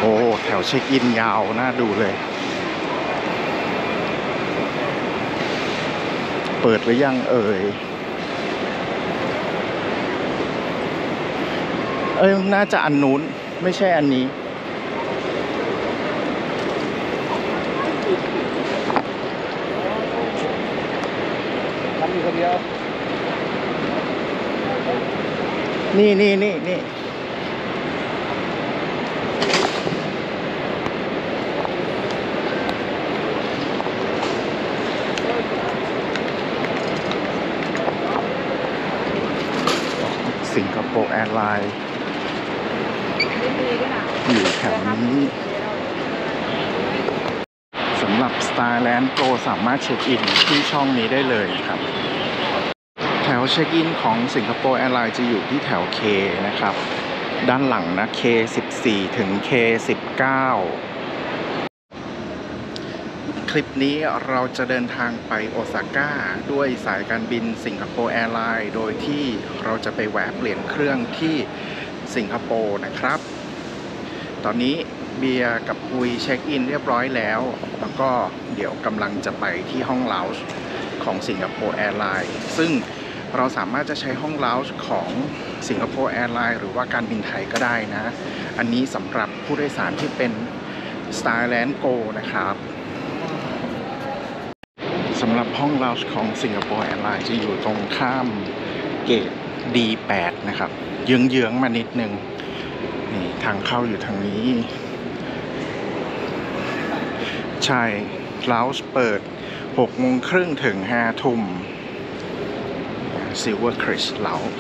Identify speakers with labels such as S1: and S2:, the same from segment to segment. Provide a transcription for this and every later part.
S1: อ้แถวเช็คอินยาวน่าดูเลยเปิดหรือยังเอ่ยน่าจะอันนู้นไม่ใช่อันนี้ทำอยู่คนเดียวนี่สิงคโปร์แอร์ไลน์อยู่แถวนี้สำหรับ Starland Go สามารถเช็คอินที่ช่องนี้ได้เลยครับแถวเช็คอินของสิงคโปร์แอร์ไลน์จะอยู่ที่แถว K นะครับด้านหลังนะ K14 ถึง K19 คลิปนี้เราจะเดินทางไปโอซาก้าด้วยสายการบินสิงคโปร์แอร์ไลน์โดยที่เราจะไปแวะเปลี่ยนเครื่องที่สิงคโปร์นะครับตอนนี้เบียร์กับอุยเช็คอินเรียบร้อยแล้วก็เดี๋ยวกำลังจะไปที่ห้องลาวจ์ของสิงคโปร์แอร์ไลน์ซึ่งเราสามารถจะใช้ห้องลาวจ์ของสิงคโปร์แอร์ไลน์หรือว่าการบินไทยก็ได้นะอันนี้สำหรับผู้โดยสารที่เป็น Starland Go นะครับสำหรับห้องลาวจ์ของสิงคโปร์แอร์ไลน์จะอยู่ตรงข้ามเกต D8 นะครับเยื้องๆมานิดนึงนี่ทางเข้าอยู่ทางนี้ใช่ลาวจ์เปิด 6:30 ถึง 5 ทุ่ม Silver Crest Lounge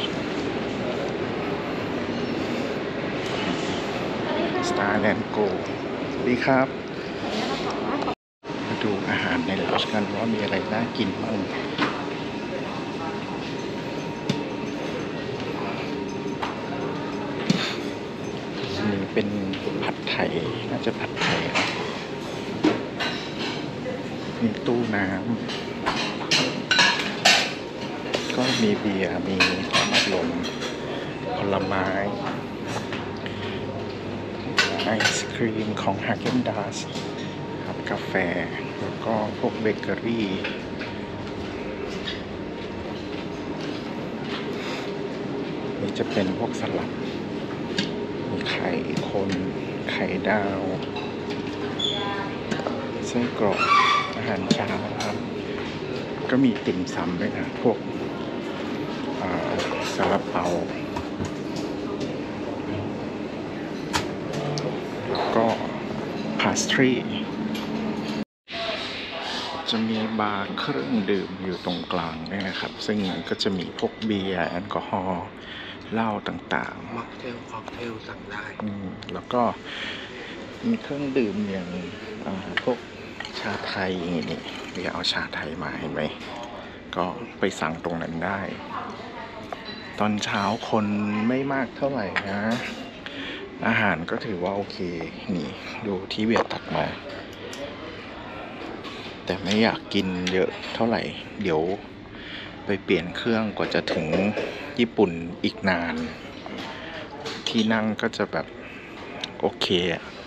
S1: Starland Go ดีครับมาดูอาหารในลาวจ์กันว่ามีอะไรน่ากินบ้างนี่เป็นผัดไทยน่าจะผัดไทยมีตู้น้ำก็มีเบียร์มีน้ำอัดลมผลไม้ไอศครีมของ Häagen-Dazs ครับกาแฟแล้วก็พวกเบเกอรี่นี่จะเป็นพวกสลัดมีไข่คนไข่ดาวไส้กรอกอาหารเช้าครับก็มีติ่มซำด้วยนะพวกซาลาเปาแล้วก็พาสทรีจะมีบาร์เครื่องดื่มอยู่ตรงกลางด้วยนะครับซึ่งก็จะมีพวกเบียร์แอลกอฮอล์เหล้าต่างๆม็อกเทลค็อกเทลสั่งได้แล้วก็มีเครื่องดื่มอย่างพวกชาไทยอย่างนี้เดี๋ยวเอาชาไทยมาเห็นไหมก็ไปสั่งตรงนั้นได้ตอนเช้าคนไม่มากเท่าไหร่นะอาหารก็ถือว่าโอเคนี่ดูที่เบียร์ตักมาแต่ไม่อยากกินเยอะเท่าไหร่เดี๋ยวไปเปลี่ยนเครื่องกว่าจะถึงญี่ปุ่นอีกนานที่นั่งก็จะแบบโอเค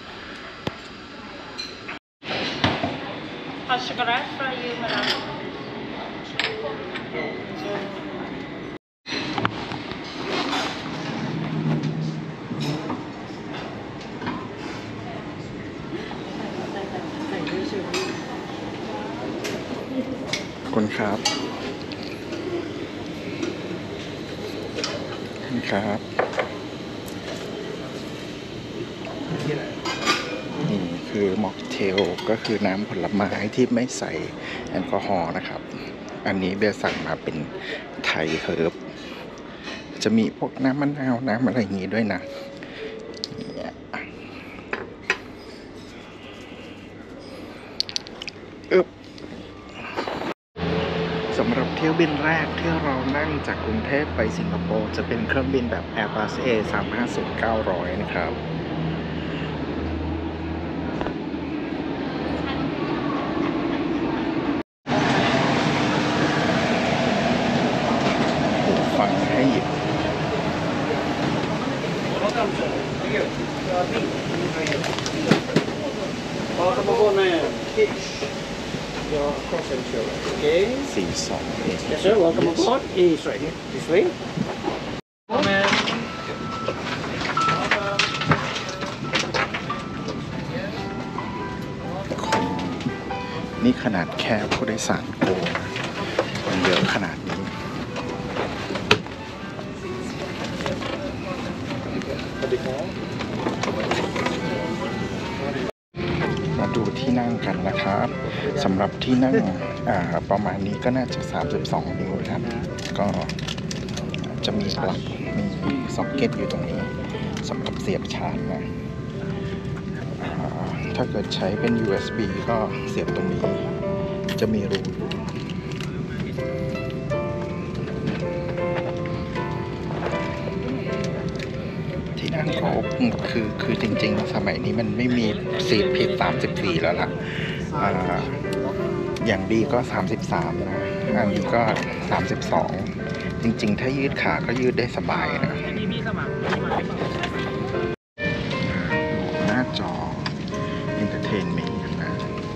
S1: ช็อกโกแลตฟรายยูมาแล้วขอบคุณครับครับนี่คือม็อกเทลก็คือน้ำผลไม้ที่ไม่ใส่แอลกอฮอล์นะครับอันนี้เบียร์สั่งมาเป็นไทยเฮิร์บจะมีพวกน้ำมะนาวน้ำอะไรอย่างงี้ด้วยนะสำหรับเที่ยวบินแรกที่เรานั่งจากกรุงเทพไปสิงคโปร์จะเป็นเครื่องบินแบบ Airbus A350-900 นะครับหูฟังให้หยิบ
S2: Welcome aboard, man. Your cross insurance. Okay.
S1: 42
S2: Yes, sir. Welcome aboard. Is right here. This way. Oh, man.
S1: นี่ขนาดแค่ผู้โดยสารโกนะคนเยอะขนาดนี้ มาดูที่นั่งกันนะครับสำหรับที่นั่งประมาณนี้ก็น่าจะ32 นิ้วครับ ก็จะมีปลั๊กมีซ็อกเก็ตอยู่ตรงนี้สำหรับเสียบชาร์จนะถ้าเกิดใช้เป็น USB ก็เสียบตรงนี้จะมีรูที่นั่งก็คือจริงๆสมัยนี้มันไม่มีซีทผิด34แล้วล่ะอย่างดีก็33นะอันนี้ก็32จริงๆถ้ายืดขาก็ยืดได้สบายนะหน้าจอ Entertainment นะ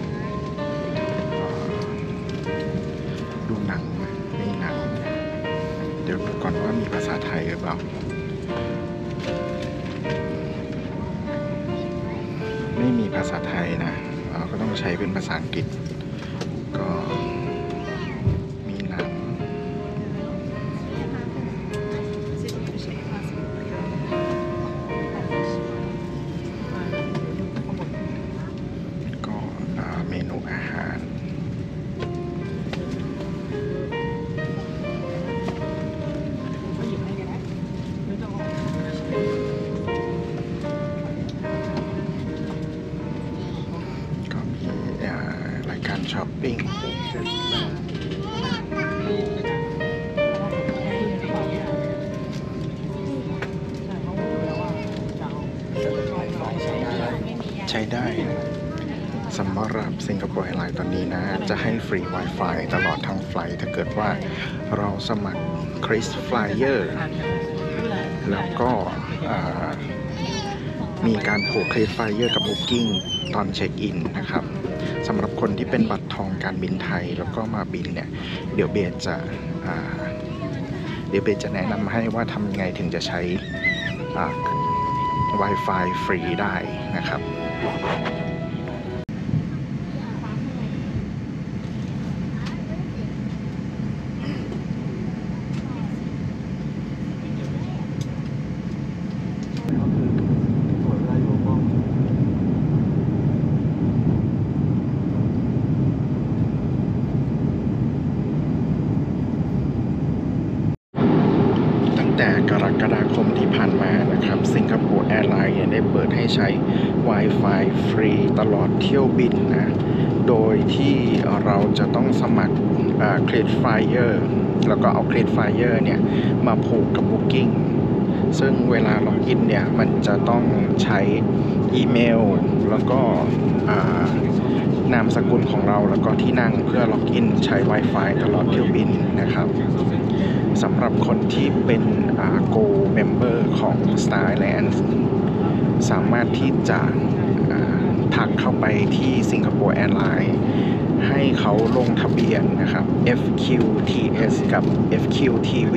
S1: ดูหนังมีหนังเดี๋ยวดูก่อนว่ามีภาษาไทยหรือเปล่าไม่มีภาษาไทยนะก็ต้องใช้เป็นภาษาอังกฤษก็มีหนังก็เมนูอาหารช้อปปิ้งใช้ได้สำหรับสิงคโปร์แอร์ไลน์ตอนนี้นะจะให้ฟรี Wi-Fi ตลอดทั้งไฟล์ถ้าเกิดว่าเราสมัคร KrisFlyer แล้วก็มีการผูก KrisFlyer กับ Booking ตอนเช็คอินนะครับสำหรับคนที่เป็นบัตรทองการบินไทยแล้วก็มาบินเนี่ยเดี๋ยวเบสจะแนะนำให้ว่าทำยังไงถึงจะใช้ Wi-Fi ฟรีได้นะครับแต่กรกฎาคมที่ผ่านมานะครับสิงคโปร์แอร์ไลน์ได้เปิดให้ใช้ Wi-Fi ฟรีตลอดเที่ยวบินนะโดยที่เราจะต้องสมัครKrisFlyer แล้วก็เอา KrisFlyer เนี่ยมาผูกกับ Booking ซึ่งเวลาล็อกอินเนี่ยมันจะต้องใช้อีเมลแล้วก็นามสกุลของเราแล้วก็ที่นั่งเพื่อล็อกอินใช้ Wi-Fi ตลอดเที่ยวบินนะครับสำหรับคนที่เป็นGo Member ของ Star Alliance สามารถที่จะทักเข้าไปที่สิงคโปร์แอร์ไลน์ให้เขาลงทะเบียนนะครับ FQTS กับ FQTV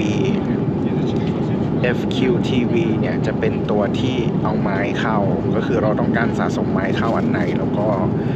S1: FQTV เนี่ยจะเป็นตัวที่เอาไม้เข้าก็คือเราต้องการสะสมไม้เข้าอันไหนแล้วก็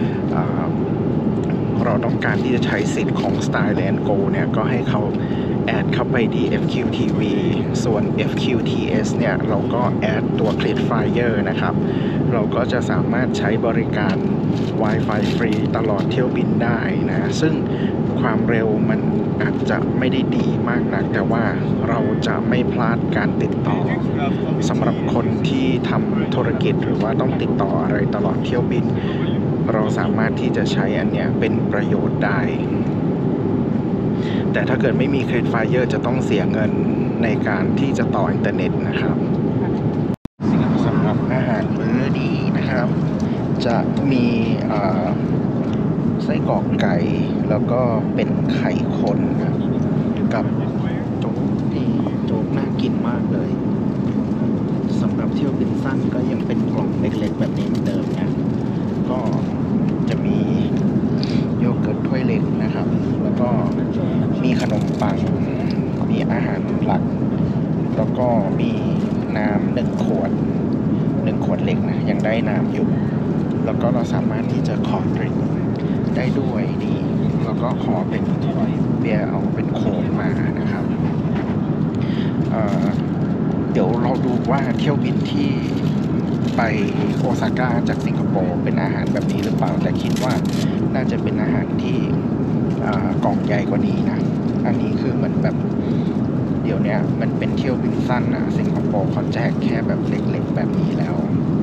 S1: เราต้องการที่จะใช้สิทธิ์ของ Star Alliance Go เนี่ยก็ให้เขาแอดเข้าไปที่ FQTV ส่วน FQTS เนี่ยเราก็แอดตัว KrisFlyer นะครับเราก็จะสามารถใช้บริการ Wi-Fi ฟรีตลอดเที่ยวบินได้นะซึ่งความเร็วมันอาจจะไม่ได้ดีมากนักแต่ว่าเราจะไม่พลาดการติดต่อสำหรับคนที่ทำธุรกิจหรือว่าต้องติดต่ออะไรตลอดเที่ยวบินเราสามารถที่จะใช้อันเนี้ยเป็นประโยชน์ได้แต่ถ้าเกิดไม่มี KrisFlyer จะต้องเสียเงินในการที่จะต่ออินเทอร์เน็ตนะครับสำหรับอาหารมื้อนี้นะครับจะมีไส้กรอกไก่แล้วก็เป็นไข่คนนะกับโจ๊กที่โจ๊กน่ากินมากเลยสำหรับเที่ยวบินสั้นก็ยังเป็นกล่องเล็กๆแบบนี้เหมือนเดิมนะก็จะมีโยเกิร์ตถ้วยเล็กนะครับแล้วก็มีขนมปังมีอาหารหลักแล้วก็มีน้ำ1 ขวดเล็กนะยังได้น้ำอยู่แล้วก็เราสามารถที่จะขอดริงก์ได้ด้วยนี่แล้วก็ขอเป็นเบียร์เอาเป็นโค้กมานะครับเดี๋ยวเราดูว่าเที่ยวบินที่ไปโอซาก้าจากสิงคโปร์เป็นอาหารแบบนี้หรือเปล่าแต่คิดว่าน่าจะเป็นอาหารที่กล่องใหญ่กว่านี้นะอันนี้คือเหมือนแบบเดี๋ยวนี้มันเป็นเที่ยวบินสั้นนะสิงคโปร์เขาแจกแค่แบบเล็กๆแบบนี้แล้ว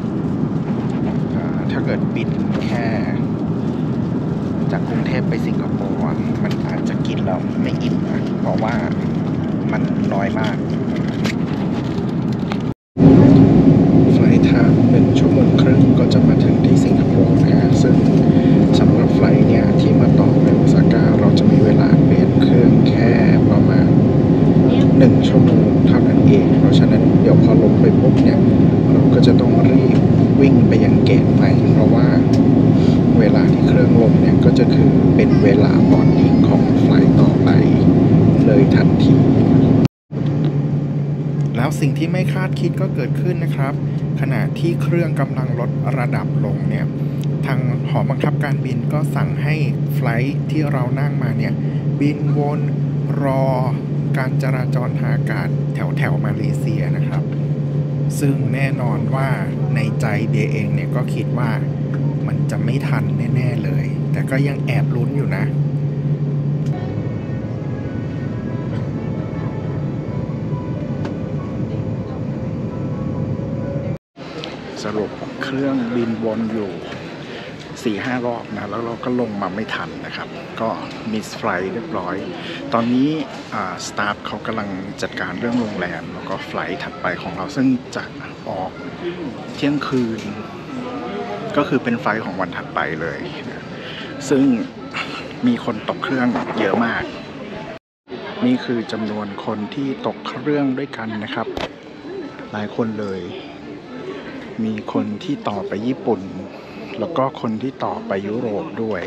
S1: ถ้าเกิดบินแค่จากกรุงเทพไปสิงคโปร์มันอาจจะกินแล้วไม่อิ่มนะเพราะว่ามันน้อยมากไฟล์ทาง1 ชั่วโมงครึ่งก็จะมาถึงที่สิงคโปร์นะฮะซึ่งสำหรับไฟล์เนี่ยที่มาต่อไปโอซาก้าเราจะมีเวลาเปลี่ยนเครื่องแค่ประมาณ1 ชั่วโมงเท่านั้นเองเพราะฉะนั้นเดี๋ยวพอลงไปปุ๊บเนี่ยเราก็จะต้องรีบวิ่งไปยังเกตใหม่เพราะว่าเวลาที่เครื่องลงเนี่ยก็จะคือเป็นเวลาบอร์ดดิ้งของไฟล์ต่อไปเลยทันทีแล้วสิ่งที่ไม่คาดคิดก็เกิดขึ้นนะครับขณะที่เครื่องกำลังลดระดับลงเนี่ยทางหอบังคับการบินก็สั่งให้ไฟล์ที่เรานั่งมาเนี่ยบินวนรอการจราจรทางอากาศแถวมาเลเซียนะครับซึ่งแน่นอนว่าในใจเบียเองเนี่ยก็คิดว่ามันจะไม่ทันแน่ๆเลยแต่ก็ยังแอบลุ้นอยู่นะสรุปเครื่องบินวนอยู่ 4-5 รอบนะแล้วเราก็ลงมาไม่ทันนะครับก็มิสไฟล์เรียบร้อยตอนนี้สตาฟเขากำลังจัดการเรื่องโรงแรมแล้วก็ไฟล์ถัดไปของเราซึ่งจะออกเที่ยงคืนก็คือเป็นไฟล์ของวันถัดไปเลยนะซึ่งมีคนตกเครื่องเยอะมากนี่คือจำนวนคนที่ตกเครื่องด้วยกันนะครับหลายคนเลยมีคนที่ต่อไปญี่ปุ่นแล้วก็คนที่ต่อไปยุโรปด้วย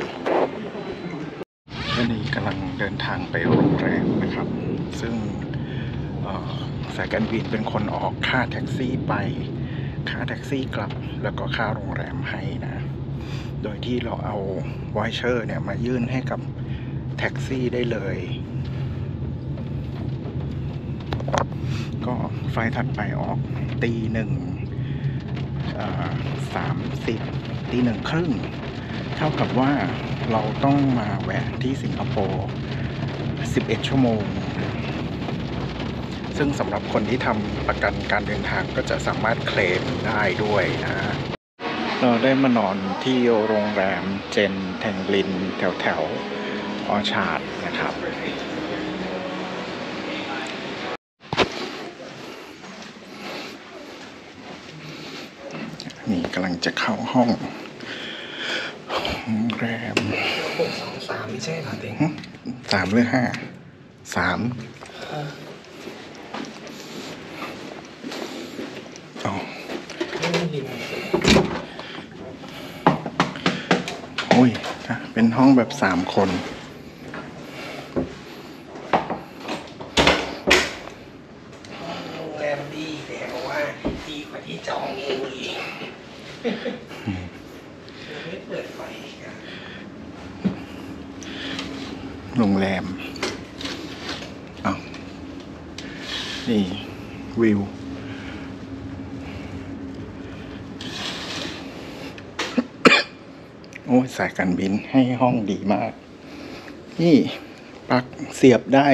S1: และนี่กำลังเดินทางไปโรงแรมนะครับซึ่งสายการบินเป็นคนออกค่าแท็กซี่ไปค่าแท็กซี่กลับแล้วก็ค่าโรงแรมให้นะโดยที่เราเอาไวเชอร์เนี่ยมายื่นให้กับแท็กซี่ได้เลยก็ไฟล์ถัดไปออกตี 1:30 ตี 1:30เท่ากับว่าเราต้องมาแวะที่สิงคโปร์11 ชั่วโมงซึ่งสำหรับคนที่ทำประกันการเดินทางก็จะสามารถเคลมได้ด้วยนะเราได้มานอนที่โรงแรมเจนแทงลินแถวออชาร์ดนะครับนี่กำลังจะเข้าห้องโรงแรม
S2: 623ไม่ใช่เหรอเต็ง
S1: 3 หรือ 5 3อ๋อโอ้ยเป็นห้องแบบ3 คน
S2: โรงแรมดีแต่ว่าดีกว่าที่จองเองอีกไม่เปิดไฟกัน
S1: โรงแรมนี่วิวโอ้ยสายการบินให้ห้องดีมากนี่ปลั๊กเสียบได้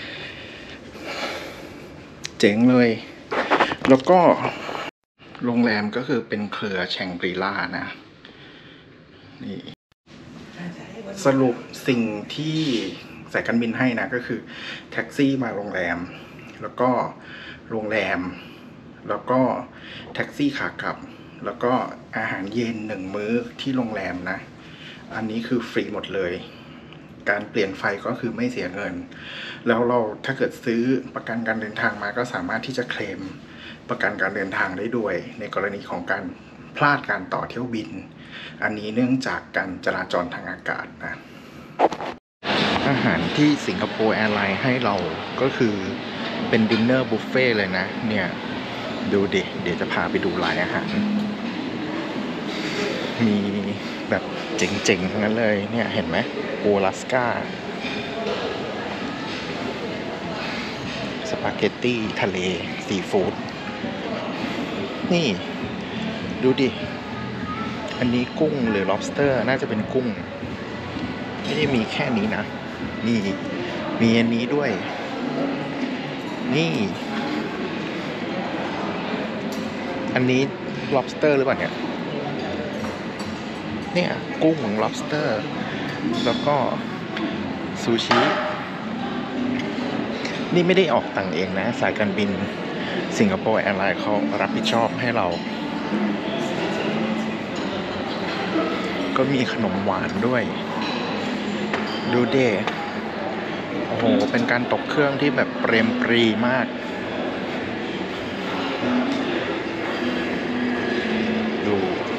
S1: เจ๋งเลยแล้วก็โรงแรมก็คือเป็นเครือแชงกรีล่านะนี่สรุปสิ่งที่สายการบินให้นะก็คือแท็กซี่มาโรงแรมแล้วก็โรงแรมแล้วก็แท็กซี่ขากลับแล้วก็อาหารเย็น1 มื้อที่โรงแรมนะอันนี้คือฟรีหมดเลยการเปลี่ยนไฟก็คือไม่เสียเงินแล้วเราถ้าเกิดซื้อประกันการเดินทางมาก็สามารถที่จะเคลมประกันการเดินทางได้ด้วยในกรณีของการพลาดการต่อเที่ยวบินอันนี้เนื่องจากการจราจรทางอากาศนะอาหารที่สิงคโปร์แอร์ไลน์ให้เราก็คือเป็นดินเนอร์บุฟเฟ่เลยนะเนี่ยดูดิเดี๋ยวจะพาไปดูรายอาหารมีแบบเจ๋งๆทั้งนั้นเลยเนี่ยเห็นไหมโอลาสก้าสปาเกตตี้ทะเลซีฟู้ดนี่ดูดิอันนี้กุ้งหรือ lobster น่าจะเป็นกุ้งไม่ได้มีแค่นี้นะนี่มีอันนี้ด้วยนี่อันนี้ lobster หรือเปล่าเนี่ยกุ้ง lobster แล้วก็ซูชินี่ไม่ได้ออกตังค์เองนะสายการบินสิงคโปร์แอร์ไลน์เขารับผิดชอบให้เราก็มีขนมหวานด้วยดูเดโอ้โหเป็นการตกเครื่องที่แบบเปรมปรีมากดู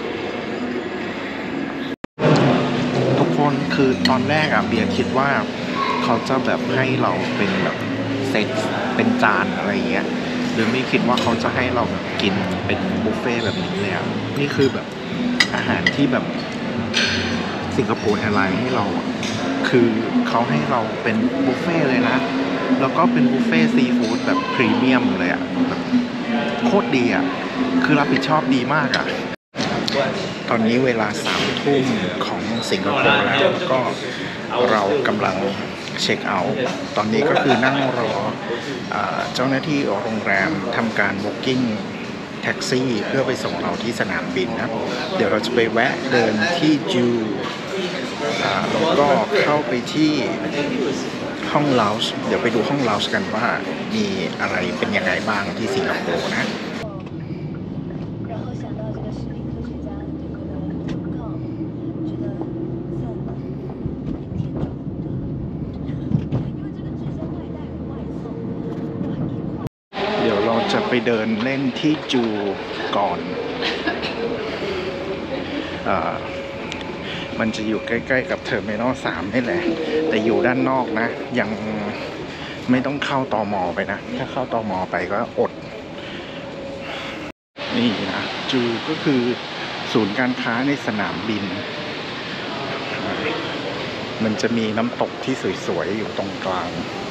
S1: ทุกคนคือตอนแรกเบียร์คิดว่าเขาจะแบบให้เราเป็นแบบเซตเป็นจานอะไรอย่างเงี้ยหรือไม่คิดว่าเขาจะให้เราแบบกินเป็นบุฟเฟ่แบบนี้เลยนี่คือแบบอาหารที่แบบสิงคโปร์แอร์ไลน์ให้เราคือเขาให้เราเป็นบุฟเฟ่เลยนะแล้วก็เป็นบุฟเฟ่ซีฟู้ดแบบพรีเมียมเลยแบบโคตรดีคือรับผิดชอบดีมากตอนนี้เวลา3 ทุ่มของสิงคโปร์แล้วก็เรากำลังเช็คเอาท์ตอนนี้ก็คือนั่งรอเจ้าหน้าที่โรงแรมทำการบุ๊กิ้งแท็กซี่เพื่อไปส่งเราที่สนามบินนะเดี๋ยวเราจะไปแวะเดินที่จูแล้วก็เข้าไปที่ห้องลาวจ์เดี๋ยวไปดูห้องลาวจ์กันว่ามีอะไรเป็นยังไงบ้างที่สิงคโปร์นะเดี๋ยวเราจะไปเดินเล่นที่จูก่อนมันจะอยู่ใกล้ๆกับเทอร์มินอล 3นี่แหละแต่อยู่ด้านนอกนะยังไม่ต้องเข้าตม.ไปนะถ้าเข้าตม.ไปก็อดนี่นะจูก็คือศูนย์การค้าในสนามบินมันจะมีน้ำตกที่สวยๆอยู่ตรงกลาง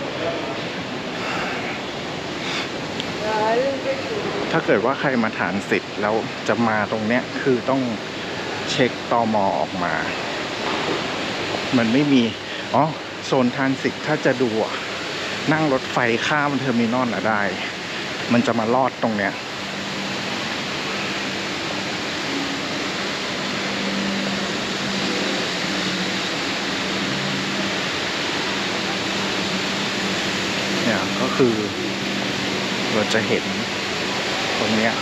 S1: ถ้าเกิดว่าใครมาฐานสิทธิ์แล้วจะมาตรงเนี้ยคือต้องเช็คตม.ออกมามันไม่มีโซนทรานสิตถ้าจะดูนั่งรถไฟข้ามเทอร์มินอลได้มันจะมาลอดตรงเนี้ยก็คือเราจะเห็นตรงเนี้ย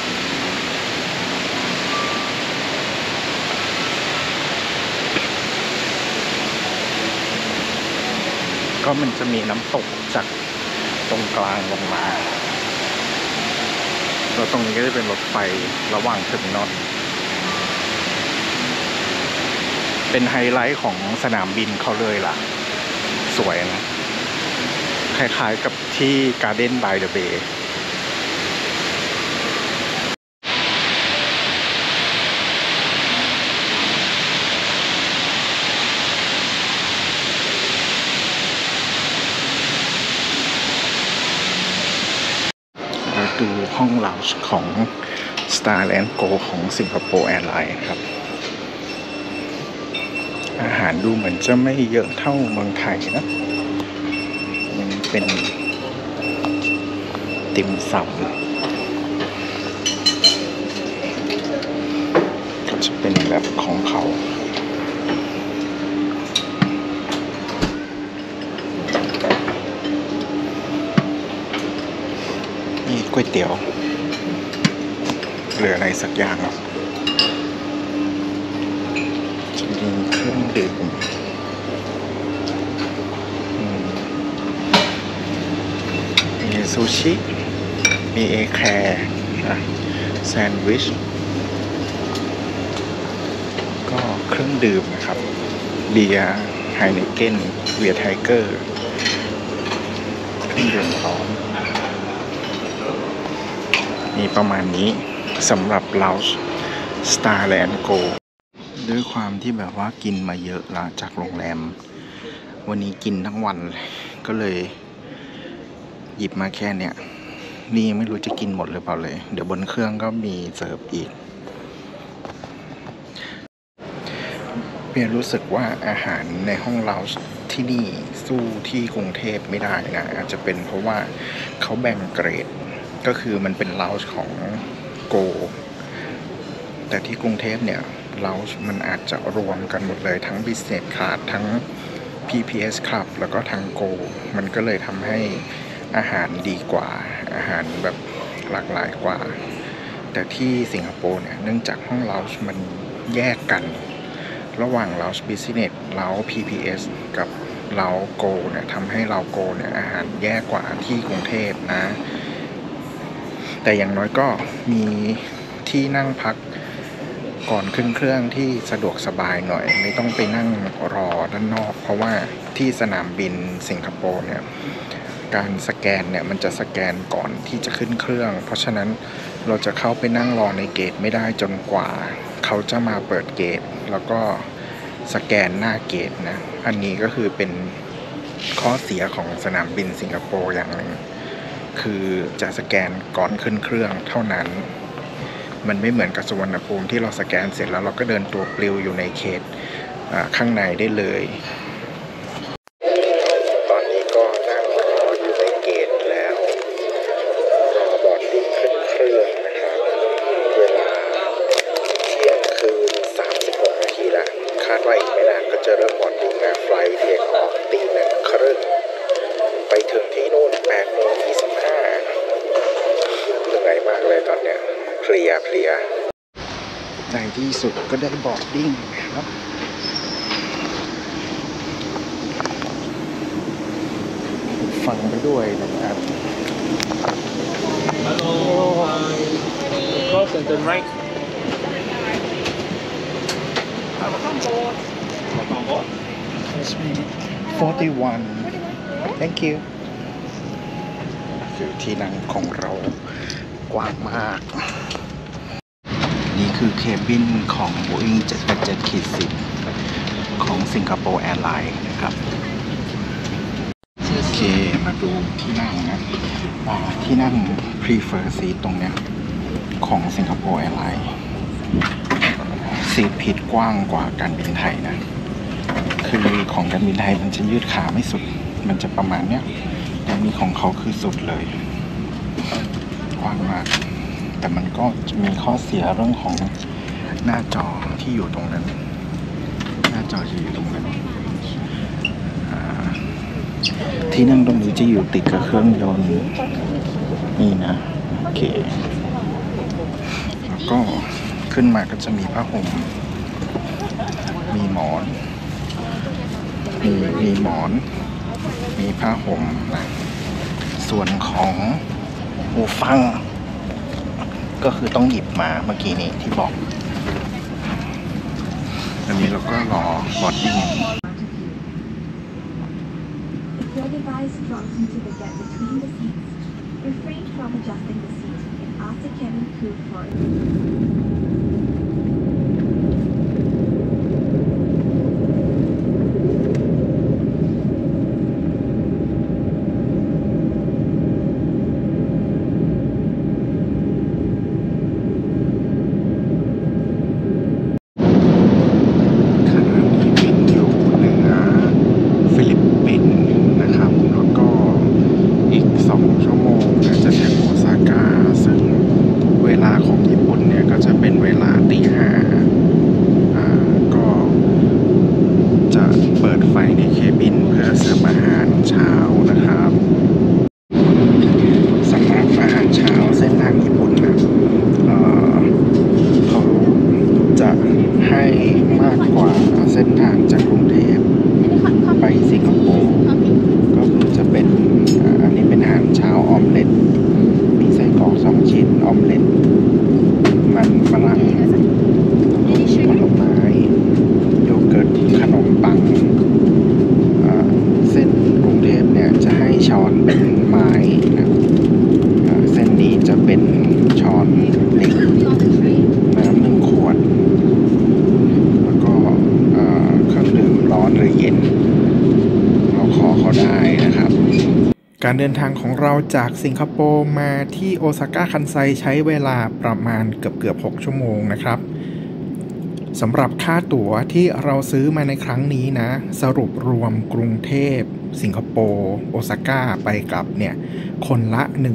S1: ก็มันจะมีน้ำตกจากตรงกลางลงมาแล้วตรงนี้ก็จะเป็นรถไฟระหว่างเทอร์มินอลเป็นไฮไลท์ของสนามบินเขาเลยล่ะสวยนะคล้ายๆกับที่ Garden by the Bay เราดูห้องลาวจ์ของ Starland Go ของสิงคโปร์แอร์ไลน์ครับอาหารดูเหมือนจะไม่เยอะเท่าเมืองไทยนะเป็นติ่มซำก็จะเป็นแบบของเขานี่ก๋วยเตี๋ยวเหลืออะไรสักอย่างหรอจะมีเครื่องดื่มซูชิมีเอแคร์แซนด์วิชก็เครื่องดื่มนะครับเบียร์ไฮเนเก้นเบียร์ไทเกอร์เครื่องดื่มร้อนมีประมาณนี้สำหรับ Lounge Starland Go ด้วยความที่แบบว่ากินมาเยอะละจากโรงแรมวันนี้กินทั้งวันเลยก็เลยหยิบมาแค่เนี้ยนี่ไม่รู้จะกินหมดหรือเปล่าเลยเดี๋ยวบนเครื่องก็มีเสิร์ฟอีกเปียรู้สึกว่าอาหารในห้องเราที่นี่สู้ที่กรุงเทพไม่ได้นะอาจจะเป็นเพราะว่าเขาแบ่งเกรดก็คือมันเป็นเลาจ์ของโกแต่ที่กรุงเทพเนี่ยเลาจ์มันอาจจะรวมกันหมดเลยทั้ง Business Class ทั้ง PPS Club แล้วก็ทางโกมันก็เลยทำให้อาหารดีกว่าอาหารแบบหลากหลายกว่าแต่ที่สิงคโปร์เนี่ยเนื่องจากห้องเลาจ์มันแยกกันระหว่างเลาจ์ Business เลาจ์ PPS กับเลาจ์โกเนี่ยทำให้เลาจ์โกเนี่ยอาหารแย่กว่าที่กรุงเทพนะแต่อย่างน้อยก็มีที่นั่งพักก่อนขึ้นเครื่องที่สะดวกสบายหน่อยไม่ต้องไปนั่งรอด้านนอกเพราะว่าที่สนามบินสิงคโปร์เนี่ยการสแกนเนี่ยมันจะสแกนก่อนที่จะขึ้นเครื่องเพราะฉะนั้นเราจะเข้าไปนั่งรอในเกตไม่ได้จนกว่าเขาจะมาเปิดเกตแล้วก็สแกนหน้าเกตนะอันนี้ก็คือเป็นข้อเสียของสนามบินสิงคโปร์อย่างหนึ่งคือจะสแกนก่อนขึ้นเครื่องเท่านั้นมันไม่เหมือนกับสุวรรณภูมิที่เราสแกนเสร็จแล้วเราก็เดินตัวปลิวอยู่ในเขตข้างในได้เลยตอนนี้ก็นั่งรออยู่ในเกตแล้วรอบอร์ดดิ้งขึ้นเครื่องนะครับเวลาเที่ยงคืน36 นาทีละคาดว่าอีกไม่นานก็จะเริ่มบอร์ดดิ้งนะไฟล์เทคออฟตี 1:30ไปถึงที่นู่น8:25เหนื่อยมากเลยตอนเนี้ยเพลียในที่สุดก็ได้บอร์ดดิ้งนะครับฟังไปด้วยนะครับ
S3: Hello. Cross and turn right.
S1: It's me 41 Thank you คือที่นั่งของเรากว้างมากนี่คือเคบินของ Boeing 787-10 ของสิงคโปร์แอร์ไลน์นะครับโอเคมาดูที่นั่งนะที่นั่ง Prefer Seat ตรงเนี้ยของสิงคโปร์แอร์ไลน์ซีทผิดกว้างกว่าการบินไทยนะคือของการบินไทยมันจะยืดขาไม่สุดมันจะประมาณเนี้ยแต่นี่ของเขาคือสุดเลยกว้างมากแต่มันก็จะมีข้อเสียเรื่องของหน้าจอที่อยู่ตรงนั้นหน้าจอจะอยู่ตรงนั้นที่นั่งตรงนี้จะอยู่ติดกับเครื่องยนต์นี่นะโอเคแล้วก็ขึ้นมาก็จะมีผ้าห่มมีหมอนมีหมอนมีผ้าห่มนะส่วนของหูฟังก็คือต้องหยิบมาเมื่อกี้นี้ที่บอกอันนี้เราก็รอบอร์ดดิ้ง
S4: If your device drops into the gap between the seats, refrain from adjusting the seat and ask the cabin crew for it.
S1: ชั่วโมงจะถึงโอซาก้าซึ่งเวลาของญี่ปุ่นเนี่ยก็จะเป็นเวลาตี 5ก็จะเปิดไฟในเคบินเพื่อเสิร์ฟอาหารเช้านะครับสำหรับอาหารเช้าเส้นทางญี่ปุ่นนะเขาจะให้มากกว่าเส้นทางจากกรุงเทพไปสิงคโปร์ก็คือจะเป็นอันนี้เป็นอาหารเช้าออมเล็ตมีไส้กรอก 2 ชิ้นออมเล็ตมันฝรั่งผลไม้โยเกิร์ตขนมปังเส้นกรุงเทพเนี่ยจะให้ช้อนเป็นไม้นะเส้นนี้จะเป็นช้อนเล็กน้ำ1 ขวดแล้วก็เครื่องดื่มร้อนหรือเย็นเราขอเขาได้นะครับ การเดินทางของเราจากสิงคโปร์มาที่โอซาก้าคันไซใช้เวลาประมาณเกือบ6 ชั่วโมงนะครับสำหรับค่าตั๋วที่เราซื้อมาในครั้งนี้นะสรุปรวมกรุงเทพสิงคโปร์โอซาก้าไปกลับเนี่ยคนละ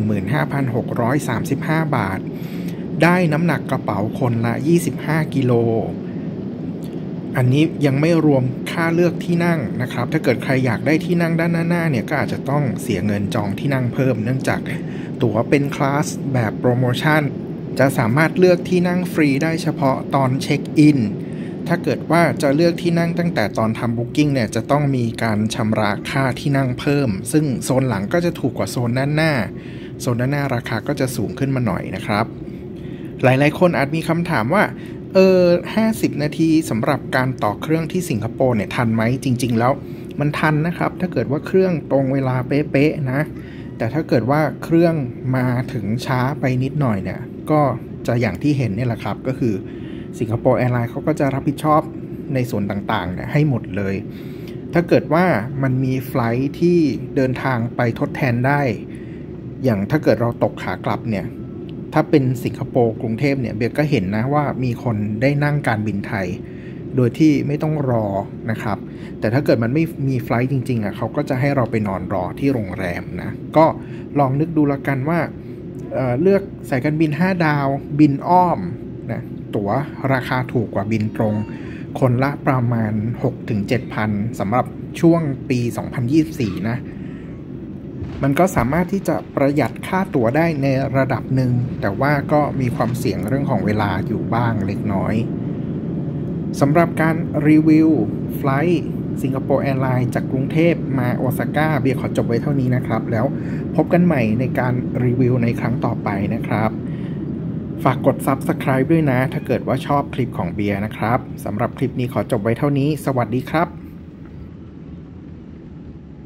S1: 15,635 บาทได้น้ำหนักกระเป๋าคนละ25 กิโลอันนี้ยังไม่รวมค่าเลือกที่นั่งนะครับถ้าเกิดใครอยากได้ที่นั่งด้านหน้าเนี่ยก็อาจจะต้องเสียเงินจองที่นั่งเพิ่มเนื่องจากตั๋วเป็นคลาสแบบโปรโมชั่นจะสามารถเลือกที่นั่งฟรีได้เฉพาะตอนเช็คอินถ้าเกิดว่าจะเลือกที่นั่งตั้งแต่ตอนทำบุ๊กิ้งเนี่ยจะต้องมีการชำระค่าที่นั่งเพิ่มซึ่งโซนหลังก็จะถูกกว่าโซนด้านหน้าโซนด้านหน้าราคาก็จะสูงขึ้นมาหน่อยนะครับหลายๆคนอาจมีคำถามว่า50 นาทีสำหรับการต่อเครื่องที่สิงคโปร์เนี่ยทันไหมจริงๆแล้วมันทันนะครับถ้าเกิดว่าเครื่องตรงเวลาเป๊ะๆนะแต่ถ้าเกิดว่าเครื่องมาถึงช้าไปนิดหน่อยเนี่ยก็จะอย่างที่เห็นเนี่ยแหละครับก็คือสิงคโปร์แอร์ไลน์เขาก็จะรับผิดชอบในส่วนต่างๆเนี่ยให้หมดเลยถ้าเกิดว่ามันมีไฟลท์ที่เดินทางไปทดแทนได้อย่างถ้าเกิดเราตกขากลับเนี่ยถ้าเป็นสิงคโปร์กรุงเทพเนี่ยเบียร์ก็เห็นนะว่ามีคนได้นั่งการบินไทยโดยที่ไม่ต้องรอนะครับแต่ถ้าเกิดมันไม่มีไฟลท์จริงๆเขาก็จะให้เราไปนอนรอที่โรงแรมนะก็ลองนึกดูละกันว่าเลือกสายการบิน5 ดาวบินอ้อมนะตั๋วราคาถูกกว่าบินตรงคนละประมาณ 6-7,000 สำหรับช่วงปี 2024 นะมันก็สามารถที่จะประหยัดค่าตั๋วได้ในระดับหนึ่งแต่ว่าก็มีความเสี่ยงเรื่องของเวลาอยู่บ้างเล็กน้อยสำหรับการรีวิวไฟลท์สิงคโปร์แอร์ไลน์จากกรุงเทพมาโอซาก้าเบียร์ขอจบไว้เท่านี้นะครับแล้วพบกันใหม่ในการรีวิวในครั้งต่อไปนะครับฝากกด Subscribe ด้วยนะถ้าเกิดว่าชอบคลิปของเบียร์นะครับสำหรับคลิปนี้ขอจบไว้เท่านี้สวัสดีครับ